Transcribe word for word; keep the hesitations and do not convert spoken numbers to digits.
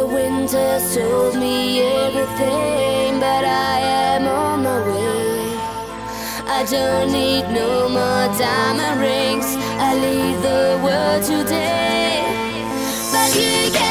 winter's told me everything, but I am on my way. I don't need no more diamond rings. I leave the world today, but you can